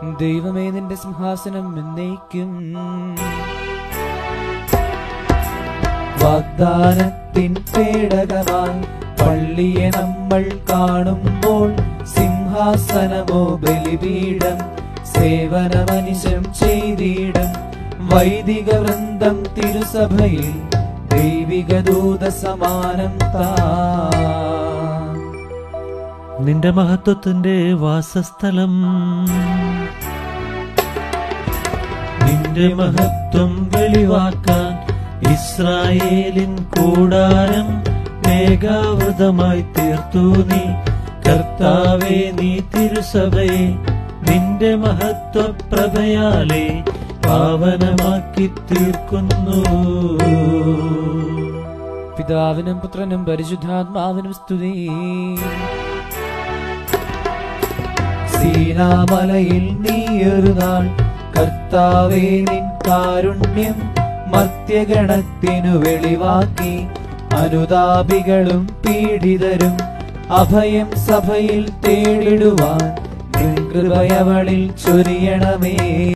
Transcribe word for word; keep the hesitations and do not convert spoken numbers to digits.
ദൈവമേ, നിന്റെ സിംഹാസനം എന്നേക്കും. വാഗ്ദാനത്തിൻ പേടകമായി പള്ളിയെ നമ്മൾ കാണുമ്പോൾ സിംഹാസനമോ ബലിപീഠം സേവനമനിശം ചെയ്തിടും. വൈദിക വൃന്ദം തിരുസഭയിൽ ദൈവിക ദൂത സമാനം താ. നിന്റെ മഹത്വത്തിന്റെ വാസസ്ഥലം, നിന്റെ മഹത്വം വെളിവാക്കാൻ ഇസ്രായേലിൻ കൂടാരം മേഘാവൃതമായി തീർത്തു നീ. കർത്താവേ, നീ തിരുസഭയെ നിന്റെ മഹത്വപ്രഭയാലെ പാവനമാക്കി തീർക്കുന്നു. പിതാവിനും പുത്രനും പരിശുദ്ധാത്മാവിനും സ്തുതി. സീനാമലയിൽ നീയൊരു നാൾ കർത്താവേ നിൻ കാരുണ്യം മർത്യഗണത്തിനു വെളിവാക്കി. അനുതാപികളും പീഡിതരും അഭയം സഭയിൽ തേടിടുവാൻ കൃപയവളിൽ ചൊരിയണമേ.